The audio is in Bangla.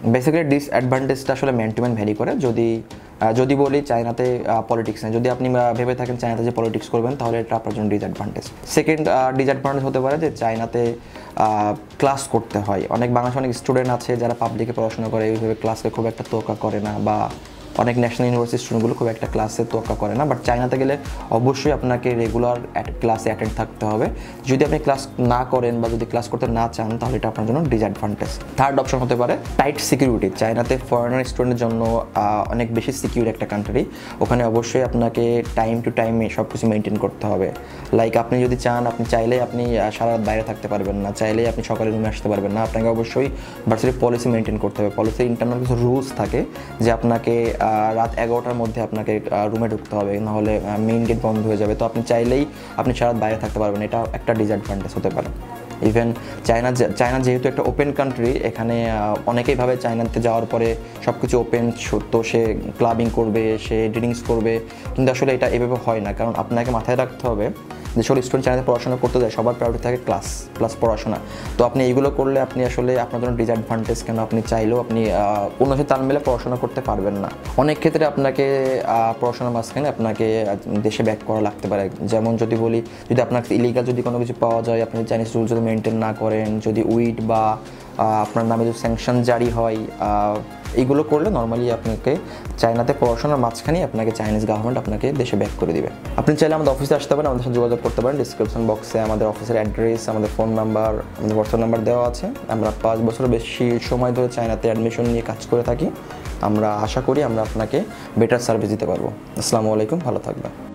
বেসিক্যালি ডিসঅ্যাডভান্টেজটা আসলে ম্যান টু ম্যান ভ্যারি করে। যদি বলি চায়নাতে পলিটিক্স নেই, যদি আপনি ভেবে থাকেন চায়নাতে যে পলিটিক্স করবেন তাহলে এটা আপনার জন্য ডিসঅ্যাডভান্টেজ। সেকেন্ড ডিসঅ্যাডভান্টেজ হতে পারে যে চায়নাতে ক্লাস করতে হয়। অনেক বাংলাদেশে অনেক স্টুডেন্ট আছে যারা পাবলিকে পড়াশোনা করে, এইভাবে ক্লাসকে খুব একটা তোয়াক্কা করে না, বা অনেক ন্যাশনাল ইউনিভার্সিটি স্টুডেন্টগুলো খুব একটা ক্লাসে তোয়াক্কা করে না। বাট চায়নাতে গেলে অবশ্যই আপনাকে রেগুলার ক্লাসে অ্যাটেন্ড থাকতে হবে। যদি আপনি ক্লাস না করেন বা যদি ক্লাস করতে না চান তাহলে এটা আপনার জন্য ডিসঅ্যাডভান্টেজ। থার্ড অপশন হতে পারে টাইট সিকিউরিটি। চায়নাতে ফরেনার স্টুডেন্টের জন্য অনেক বেশি সিকিউর একটা কান্ট্রি। ওখানে অবশ্যই আপনাকে টাইম টু টাইম সব কিছু মেনটেন করতে হবে। লাইক আপনি যদি চান, আপনি চাইলেই আপনি সারা রাত বাইরে থাকতে পারবেন না, চাইলেই আপনি সকালে রুমে আসতে পারবেন না। আপনাকে অবশ্যই ভার্সিটির পলিসি মেনটেন করতে হবে। পলিসির ইন্টারনাল কিছু রুলস থাকে যে আপনাকে রাত 11টার মধ্যে আপনাকে রুমে ঢুকতে হবে, নাহলে মেইন গেট বন্ধ হয়ে যাবে। তো আপনি চাইলেই আপনি সারা রাত বাইরে থাকতে পারবেন, এটা একটা ডিসঅ্যাডভান্টেজ হতে পারে। ইভেন চায়না যেহেতু একটা ওপেন কান্ট্রি, এখানে অনেকেই ভাবে চায়নাতে যাওয়ার পরে সব কিছু ওপেন, তো সে ক্লাবিং করবে, সে ড্রিঙ্কস করবে, কিন্তু আসলে এটা এভাবে হয় না। কারণ আপনাকে মাথায় রাখতে হবে যে সকল স্টুডেন্ট চায়নাতে পড়াশোনা করতে যায়, সবার প্রায়োরিটি থাকে ক্লাস প্লাস পড়াশোনা। তো আপনি এইগুলো করলে আপনি আসলে আপনার জন্য ডিসঅ্যাডভান্টেজ। কেন, আপনি চাইলেও আপনি অন্য সাথে তাল মিলে পড়াশোনা করতে পারবেন না। অনেক ক্ষেত্রে আপনাকে পড়াশোনার মাঝখানে আপনাকে দেশে ব্যাক করা লাগতে পারে। যেমন যদি বলি, যদি আপনার ইলিগাল যদি কোনো কিছু পাওয়া যায়, আপনি চাইনিজ রুল যদি মেনটেন না করেন, যদি উইড বা আপনার নামে যদি স্যাংশন জারি হয়, এইগুলো করলে নর্মালি আপনাকে চায়নাতে পড়াশোনার মাঝখানেই আপনাকে চাইনিজ গভর্নমেন্ট আপনাকে দেশে ব্যাক করে দিবে। আপনি চাইলে আমাদের অফিসে আসতে পারেন, আমাদের সাথে যোগাযোগ করতে পারেন। ডিসক্রিপশন বক্সে আমাদের অফিসের অ্যাড্রেস, আমাদের ফোন নাম্বার, আমাদের হোয়াটসঅ্যাপ নাম্বার দেওয়া আছে। আমরা 5 বছরের বেশি সময় ধরে চায়নাতে অ্যাডমিশন নিয়ে কাজ করে থাকি। আমরা আশা করি আমরা আপনাকে বেটার সার্ভিস দিতে পারবো। আসসালামু আলাইকুম, ভালো থাকবেন।